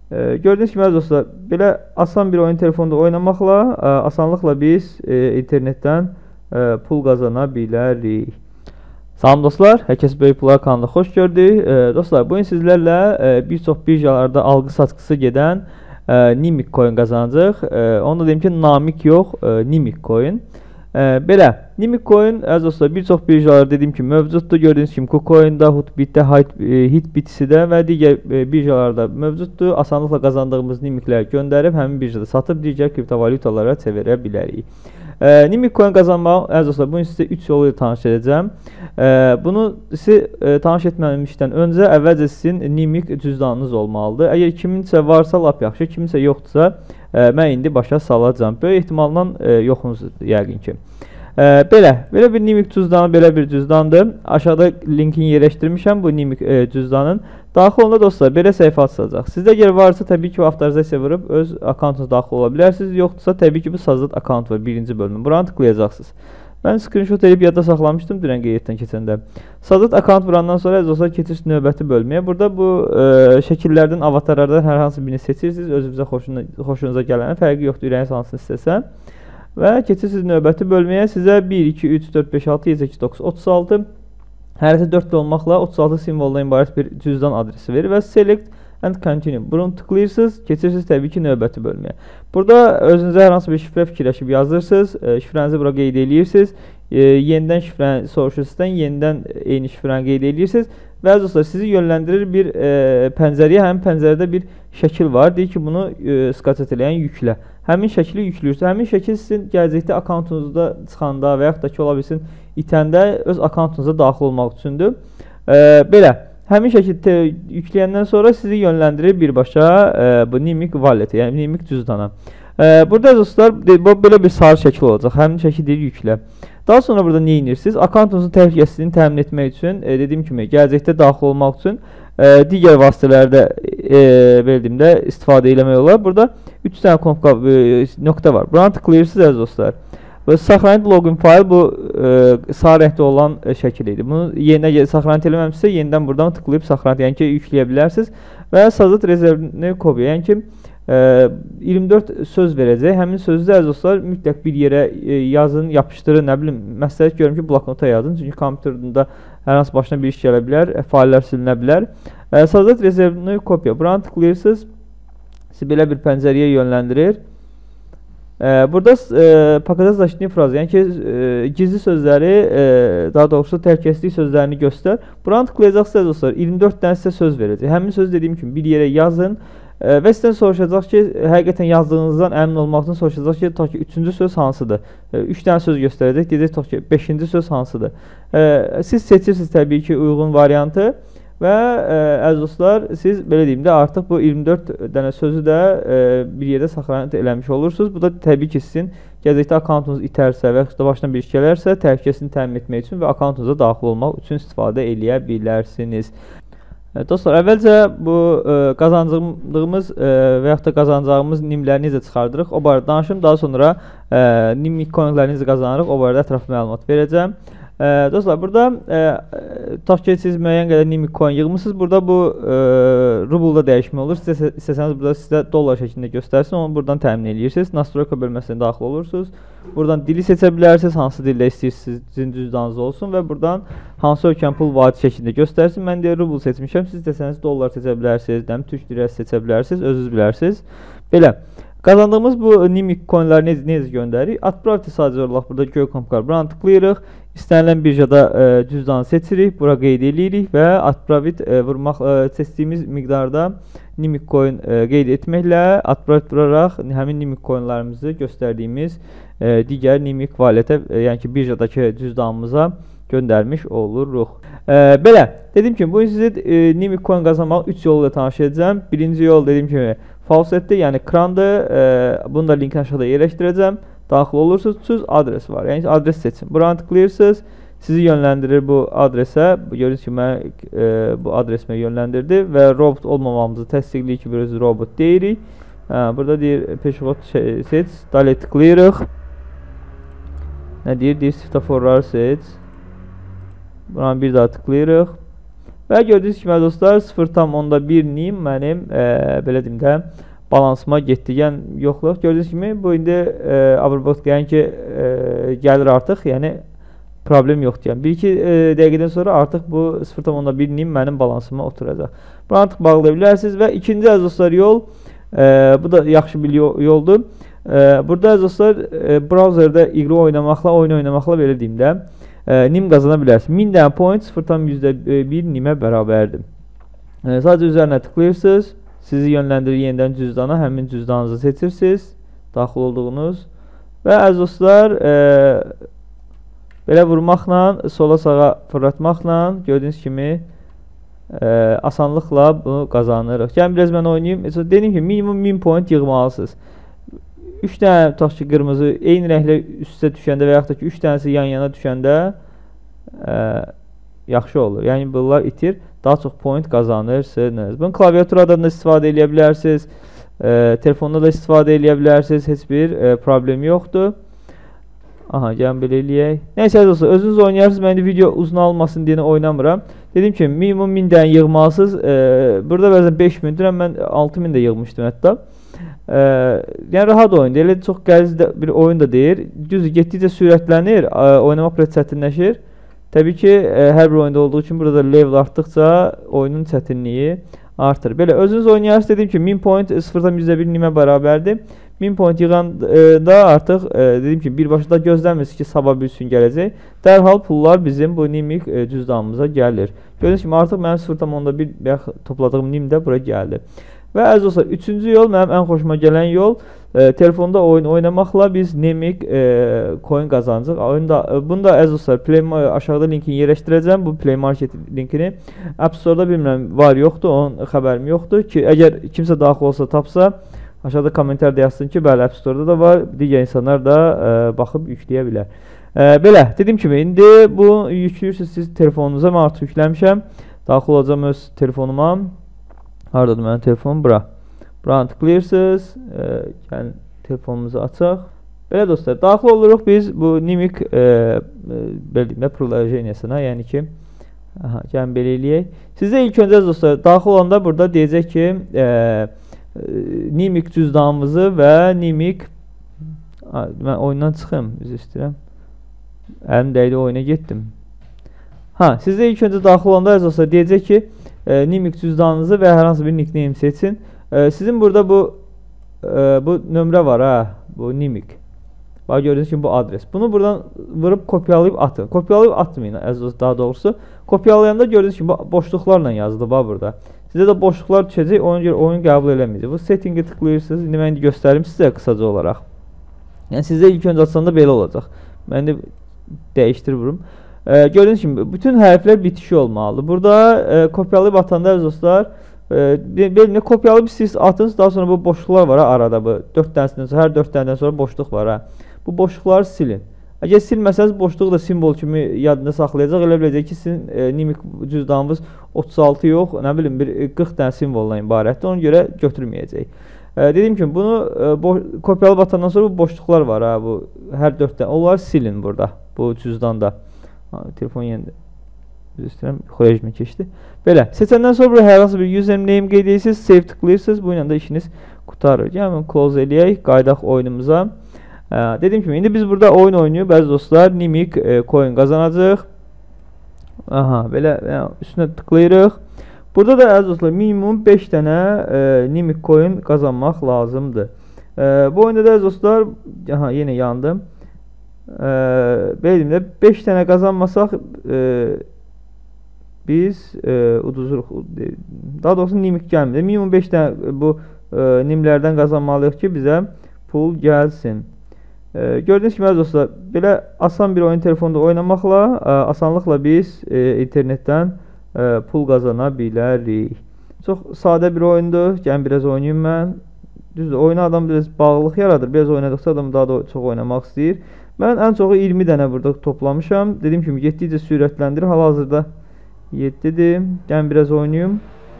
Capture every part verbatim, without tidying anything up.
E, gördüyünüz kimi əziz dostlar, belə asan bir oyun telefonda oynamaqla e, asanlıqla biz e, internetdən e, pul qazana bilərik. Salam dostlar, Hər Kəs Böyük Pullar kanalına xoş gördük. E, dostlar, bugün sizlərlə e, bir çox birjalarda algı satqısı gedən e, Nimik coin qazanacaq. E, onu da deyim ki, Namik yox, e, Nimik coin. E, belə, Nimik coin əziz dostlar, bir çox birjalar dediyim kimi mövcuddur. Gördüyünüz kimi KuCoin'da, Hutbit'də, Hitbits'də və digər e, birjalarda mövcuddur. Asanlıqla qazandığımız Nimikləri göndərib həmin birjada satıb digər kriptovalyutalara çevirə bilərik. E, Nimik coin qazanmaq, əziz dostlar, bugün sizə üç yolu ilə tanış edəcəm. E, bunu sizi e, tanış etməmişdən öncə əvvəlcə sizin Nimik cüzdanınız olmalıdır. Əgər kiminsə varsa lap yaxşı, kiminsə yoxdursa, e, mən indi başa salacağam. Böyük ehtimalla e, yoxunuzdur yəqin ki. E, belə, belə bir Nimik cüzdanı, belə bir cüzdandır. Aşağıda linkini yerləşdirmişəm bu Nimik e, cüzdanın. Daxil olanda dostlar, belə səhifə açılacaq. Sizdə əgər varsa, təbii ki, bu avtorizasiya vurub öz akkauntunuza daxil ola bilərsiniz. Yoxdursa, təbii ki, bu Sazad akkaunt var, birinci bölümü. Buranı tıklayacaqsınız. Mən screenshot edib yadda saxlamışdım dünən qeyddən keçəndə. Sazad akkaunt vurandan sonra əziz dostlar, keçirsiniz növbəti bölməyə. Burada bu e, şəkillərdən, avatarlardan hər hansı birini seçirsiniz. Özünüzə xoşuna, xoşunuza gələn, fərqi yoxdur, ürəyiniz hansını istəsə. Və keçirsiniz növbəti bölməyə. Sizə bir, iki, üç, dörd, beş, altı, yeddi, səkkiz, doqquz, otuz altı hərəsi dörddə olmaqla otuz altı simvoldan ibarət bir cüzdan adresi verir və select and continue. Bunu tıklayırsınız, keçirsiniz təbii ki, növbəti bölməyə. Burada özünüzə hər hansı bir şifrə fikirləşib yazırsınız, e, şifrənizi bura qeyd edirsiniz, e, yenidən şifrəni soruşursunuzdan, yenidən eyni şifrəni qeyd edirsiniz və əziz dostlar, sizi yönləndirir bir e, pəncərəyə, həmin pəncərədə bir şəkil var, deyir ki, bunu e, skaçat eləyən yüklə. Həmin şəkili yüklürsünüz, həmin şəkil sizin gələcəkdə akkauntunuzda çıxanda və yaxud da ki, ola bilsin, itəndə öz akkauntunuza daxil olmaq üçündür. E, belə, həmin şəkildə yükləyəndən sonra sizi yönləndirir birbaşa e, bu Nimik wallet, yəni Nimik cüzdana. E, burada dostlar, belə bir sarı şəkil olacaq, həmin şəkil deyir yüklə. Daha sonra burada nə edirsiniz? Akkauntunuzun təhlükəsizliyini təmin etmək üçün, e, dediyim kimi, gələcəkdə daxil olmaq üçün e, digər vasitələrdə e, bildiyimdə istifadə eləmək olar. Burada üç dənə knopka, e, nöqtə var. Buranı tıklayırsınız əziz dostlar. Və saxlanılan login fayl bu e, sağ rəngdə olan e, şəkil idi. Bunu yerinə saxlanılan eləməmişsə, yenidən buradan tıklayıb saxlanılan, yəni ki, yükləyə bilərsiniz və Sazad rezervini kopya, yəni ki, e, iyirmi dörd söz verəcək. Həmin sözü də əziz dostlar mütləq bir yerə e, yazın, yapışdırın, nə bilim, məsləhət görürəm ki, bloknota yazın. Çünki kompüterində hər hansı başına bir iş gələ bilər, e, faillər silinə bilər. E, Sazad rezervini kopya. Buranı tıklayırsınız, sizi belə bir pəncərəyə yönləndirir. Ee, burada e, paketazlaşdığını frazı, yəni ki, e, gizli sözləri, e, daha doğrusu təhlükəsizlik sözlərini göstər. Buranı tıklayacaqsınız dostlar, iyirmi dörd dənə sizə söz verəcək. Həmin söz dediyim kimi bir yerə yazın e, və sizdən soruşacaq ki, həqiqətən yazdığınızdan əmin olmaq üçün soruşacaq ki, ta ki, üçüncü söz hansıdır? E, üç dənə söz göstərəcək, deyəcək ta ki, beşinci söz hansıdır? E, siz seçirsiniz təbii ki, uyğun variantı. Və e, əziz dostlar, siz belə deyim də artıq bu iyirmi dörd dənə sözü də e, bir yerdə saxlanıb eləmiş olursunuz. Bu da təbii ki, sizin gələcəkdə akkauntunuz itərsə və yaxud da başına bir iş gələrsə, təhlükəsizliyini təmin etmək üçün və akkauntunuza daxil olmaq üçün istifadə eləyə bilərsiniz. E, dostlar, əvvəlcə bu e, qazancımız e, və yaxud da qazanacağımız nimləri necə çıxardırıq, o barədə danışım. Daha sonra e, Nimik coinləri necə qazanırıq, o barədə ətraflı məlumat verəcəm. E, dostlar, burada e, tutaq ki, siz müəyyən qədər Nimik coin yığmışsınız. Burada bu e, rubulda dəyişmə olur. Siz istəsəniz burada sizə dollar şəklində göstərsin, onu buradan təmin edirsiniz. Nastroyka bölməsinə daxil olursunuz. Buradan dili seçə bilərsiniz, hansı dildə istəyirsiniz, sizin cüzdanınız olsun və buradan hansı ölkənin pul vahidi şəklində göstərsin. Mən deyə rubul seçmişəm. Siz istəsəniz dollar seçə bilərsiniz, türk lirəsi seçə bilərsiniz, özünüz bilərsiniz. Belə. Qazandığımız bu Nimik coinləri necə, necə göndəririk? Atpraviti sadəcə olaraq burada göy knopkar. Buranı tıklayırıq. İstənilən birjada e, cüzdanı seçirik. Bura qeyd edirik və Atpravit e, vurmaq e, seçdiyimiz miqdarda Nimik coin e, qeyd etməklə Atpravit vuraraq həmin Nimik coinlarımızı göstərdiyimiz e, digər Nimik walletə, e, yəni ki, birjadakı cüzdanımıza göndərmiş oluruq. E, belə, dediyim kimi, bugün sizi e, Nimik coin qazanmaq üç yolu ilə tanış edəcəm. Birinci yol, dediyim kimi, Faucetdir, yəni krandır. E, bunu da linkini aşağıda yerləşdirəcəm. Daxil olursunuz, adres var. Yəni adres seçin. Buranı tıklayırsınız, sizi yönləndirir bu adresə. Görürsünüz ki, mən e, bu adresime yönləndirdi və robot olmamamızı təsdiqləyir ki, biz robot deyirik. Hə, burada deyir, peşvot şey, seç, dalə tıklayırıq. Nə deyir? Deyir, svetoforları seç. Buranı bir daha tıklayırıq. Və gördüyünüz kimi dostlar, sıfır tam onda bir nim mənim e, belə deyim də balansıma getdi. Yəni yoxluq. Gördüyünüz kimi bu indi e, Avrobot yəni ki e, gəlir artıq. Yəni problem yoxdur. Yəni bir iki e, dəqiqədən sonra artıq bu sıfır tam onda bir nim mənim balansıma oturacaq. Bunu artıq bağlaya bilərsiniz və ikinci əziz dostlar yol e, bu da yaxşı bir yoldur. E, burada əziz dostlar e, browserdə iqra oynamaqla, oyun oynamaqla belə deyim də e, nim qazana bilərsiniz. min dənə point sıfır tam yüzdə bir nimə bərabərdir. E, sadəcə üzərinə tıklayırsınız. Sizi yönləndirir yenidən cüzdana, həmin cüzdanınızı seçirsiniz, daxil olduğunuz və əziz dostlar e, belə vurmaqla, sola sağa fırlatmaqla gördüyünüz kimi e, asanlıqla bunu qazanırıq. Yəni biraz mən oynayayım. Dedim ki minimum min point yığmalısınız. üç dənə tutaq ki qırmızı eyni rənglə üst-üstə düşəndə və yaxud da ki üç dənəsi yan-yana düşəndə e, yaxşı olur. Yəni bunlar itir, daha çox point qazanırsınız. Bunu klaviaturadan da istifadə edə bilərsiniz, e, telefonda da istifadə edə bilərsiniz, heç bir e, problem yoxdur. Aha, gəlin belə eləyək. Nəysə dostlar, özünüz oynayarsınız. Mən indi video uzun almasın deyəni oynamıram. Dedim ki, minimum min dənə yığmalısınız. E, burada bəzən beş mindir, mən altı min də yığmışdım hətta. E, yəni rahat oyundur. Elə çox qəliz bir oyun da deyir. Düzdür, getdikcə sürətlənir, e, oynamaq biraz çətinləşir. Təbii ki, e, hər bir oyunda olduğu kimi burada level artdıqca oyunun çətinliyi artır. Belə özünüz oynayarsınız. Dedim ki, min point sıfır tam yüzdə bir nimə bərabərdir. min point yığanda artıq e, dedim ki, birbaşa gözləmirsiniz ki, sabah bir gün gələcək. Dərhal pullar bizim bu nimik e, cüzdanımıza gəlir. Gördüyünüz kimi, artıq mənim sıfır tam onda bir topladığım nim də bura gəldi. Və əziz dostlar, üçüncü yol, mənim ən xoşuma gələn yol, e, telefonda oyun oynamaqla biz nemik e, coin qazanacaq. Oyunda, e, bunu da əziz dostlar, Play, aşağıda linkini yerləşdirəcəm, bu Play Market linkini. App Store-da bilmirəm, var yoxdur, onun xəbərim yoxdur ki, əgər kimsə daxil olsa tapsa, aşağıda kommentarda yazsın ki, bəli, App Store-da da var, digər insanlar da e, baxıb yükləyə bilər. E, belə, dediyim kimi, indi bu yüklüyürsünüz siz telefonunuza, mən artıq yükləmişəm, daxil olacağım öz telefonuma. Haradadır mənim telefonum? Bura. Buranı tıklayırsınız. E, yəni, telefonumuzu açaq. Belə dostlar, daxil oluruq biz bu Nimik e, e, bildiyimdə prilojeniyasına, yəni ki, aha, gəlin belə eləyək. Sizə ilk öncə dostlar, daxil olanda burada deyəcək ki, e, e, Nimik cüzdanımızı və Nimik, mən oyundan çıxım, üzr istəyirəm. Əlim dəydi, oyuna getdim. Ha, sizə ilk öncə daxil olanda dostlar, deyəcək ki, E, Nimik cüzdanınızı və hər hansı bir nickname seçin. E, sizin burada bu e, bu nömrə var ha, bu Nimik. Bax gördüyünüz kimi bu adres. Bunu buradan vurub kopyalayıb atın. Kopyalayıb atmayın, əziz daha doğrusu. Kopyalayanda gördüyünüz kimi boşluqlarla yazılıb bax burada. Sizə də boşluqlar düşəcək, ona görə oyun qəbul eləməyəcək. Bu settingi tıklayırsınız. İndi mən göstərim sizə qısaca olaraq. Yəni sizə ilk öncə açanda belə olacaq. Mən də dəyişdir vurum. E, gördüğünüz gibi bütün hərflər bitişi olmalıdır. Burada e, kopyalayıb atanda dostlar, e, belə kopyalayıb siz atınız, daha sonra bu boşluqlar var ha, arada bu dörd dənəsindən sonra, hər dörd dənədən sonra boşluq var ha. Bu boşluqları silin. Əgər silməsəniz boşluğu da simvol kimi yadında saxlayacaq. Elə biləcək ki, sizin e, Nimik cüzdanınız otuz altı yox, nə bilim bir qırx dənə simvoldan ibarətdir. Ona görə götürməyəcək. E, dediyim kimi bunu e, kopyalayıb atandan sonra bu boşluqlar var ha, bu hər dörd dənə. Onları silin burada, bu cüzdanda. Ha, telefon yenə üzr istəyirəm, keçdi. Belə, seçəndən sonra hər hansı bir username qeyd edirsiniz, save tıklayırsınız, bu ilə də işiniz qutarır. Yəni, close eləyək, qaydaq oyunumuza. Ee, dediğim gibi, indi biz burada oyun oynuyor, bəzi dostlar, Nimik e, coin qazanacaq. Aha, belə yəni, üstünə tıklayırıq. Burada da əziz dostlar, minimum beş dənə e, Nimik coin qazanmaq lazımdır. E, bu oyunda da əziz dostlar, aha, yenə yandım. E, Beydimdə beş dənə qazanmasaq e, biz e, uduzuruq. Daha doğrusu Nimik gəlmir. Minimum beş dənə bu e, nimlərdən qazanmalıyıq ki, bizə pul gəlsin. E, gördüyünüz kimi dostlar, belə asan bir oyun telefonda oynamaqla e, asanlıqla biz e, internetdən e, pul qazana bilərik. Çox sadə bir oyundur. Gəlin biraz oynayayım mən. Düzdür, oyuna adam biraz bağlılıq yaradır. Biraz oynadıqca adam daha da çox oynamaq istəyir. Mən ən çoxu iyirmi dənə burada toplamışam. Dediyim kimi getdikcə sürətləndirir. Hal-hazırda yeddidir. Gəlin biraz oynayayım.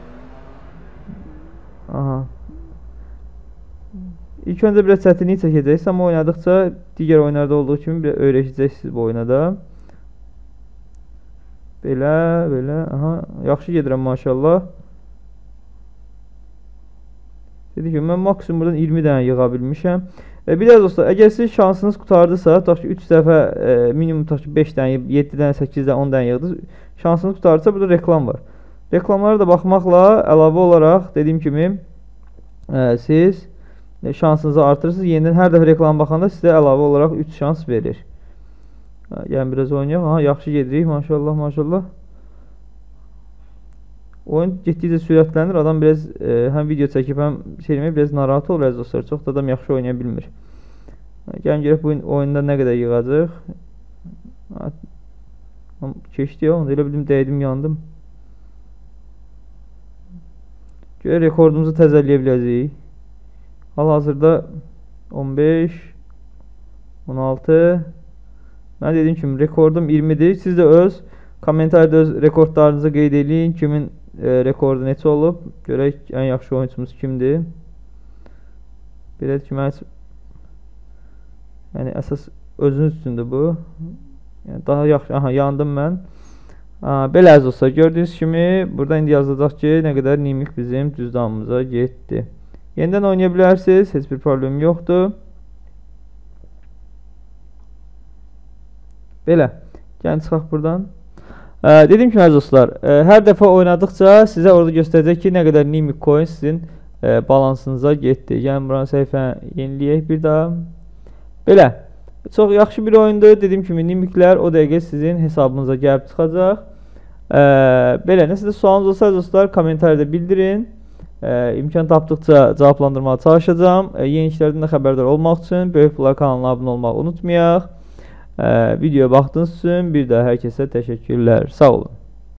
Aha. İlk öncə biraz çətinlik çəkəcəksiniz, amma oynadıqca digər oyunlarda olduğu kimi biraz öyrəşəcəksiniz bu oyuna da. Belə, belə. Aha, yaxşı gedirəm maşallah. Dedik ki, mən maksimum buradan iyirmi dənə yığa bilmişəm. E, bir də dostlar, əgər siz şansınız qutardısa, tutaq ki, üç dəfə e, minimum tutaq ki, beş dənə, yeddi dənə, səkkiz dənə, on dənə yığdınız. Şansınız qutardısa, burada reklam var. Reklamlara da baxmaqla əlavə olaraq dediyim kimi e, siz e, şansınızı artırırsınız. Yenidən hər dəfə reklama baxanda sizə əlavə olaraq üç şans verir. Yəni biraz oynayaq. Aha, yaxşı gedirik. Maşallah, maşallah. Oyun getdikcə sürətlənir. Adam biraz e, həm video çəkib, həm şeyləmək biraz narahat olur əziz dostlar. Çox da adam yaxşı oynaya bilmir. Gəlin görək bu oyunda nə qədər yığacaq. Keçdi ya. Elə bildim, dəydim, yandım. Görək rekordumuzu təzəlləyə biləcəyik. Hal-hazırda on beş, on altı. Mən dediyim kimi rekordum iyirmidir. Siz də öz kommentarda öz rekordlarınızı qeyd edin. Kimin e, rekordu neçə olub? Görək ən yaxşı oyuncumuz kimdir? Belədir ki, mən yəni əsas özünüz üçündür bu. Yəni daha yaxşı, aha, yandım mən. Aha, belə əziz olsa, gördüyünüz kimi burada indi yazacaq ki, nə qədər nimik bizim cüzdanımıza getdi. Yenidən oynaya bilərsiniz, heç bir problem yoxdur. Belə, gəlin çıxaq buradan. Ee, Dediyim kimi əziz dostlar, e, hər dəfə oynadıqca sizə orada göstərəcək ki, nə qədər nimik coin sizin e, balansınıza getdi. Gəlin buranın səhifəni yeniləyək bir daha. Belə, çox yaxşı bir oyundur. Dediyim kimi nimiklər o dəqiqə sizin hesabınıza gəlib çıxacaq. E, belə, nəsə də sualınız olsa əziz dostlar, kommentarda bildirin. E, imkan tapdıqca cavablandırmağa çalışacağım. E, yeni işlərdən də xəbərdar olmaq üçün Böyük Pullar kanalına abunə olmağı unutmayaq. Ee, videoya baktığınız için bir daha herkese teşekkürler. Sağ olun.